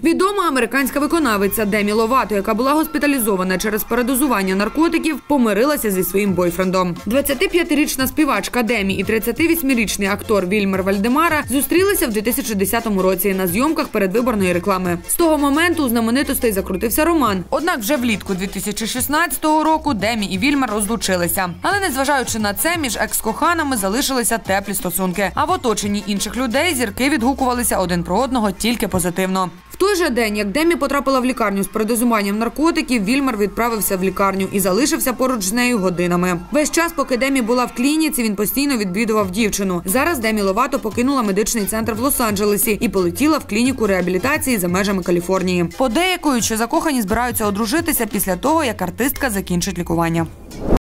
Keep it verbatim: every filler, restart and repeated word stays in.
Відома американська виконавиця Демі Ловато, яка була госпіталізована через передозування наркотиків, помирилася зі своїм бойфрендом. двадцятип'ятирічна співачка Демі і тридцятивосьмирічний актор Вільмер Вальдемара зустрілися в дві тисячі десятому році на зйомках передвиборної реклами. З того моменту у знаменитостей закрутився роман. Однак вже влітку дві тисячі шістнадцятого року Демі і Вільмер розлучилися. Але незважаючи на це, між екс-коханами залишилися теплі стосунки. А в оточенні інших людей зірки відгукувалися один про одного тільки позитивно. В той же день, як Демі потрапила в лікарню з передозуванням наркотиків, Вільмер відправився в лікарню і залишився поруч з нею годинами. Весь час, поки Демі була в клініці, він постійно відвідував дівчину. Зараз Демі Ловато покинула медичний центр в Лос-Анджелесі і полетіла в клініку реабілітації за межами Каліфорнії. Подеякують, що закохані збираються одружитися після того, як артистка закінчить лікування.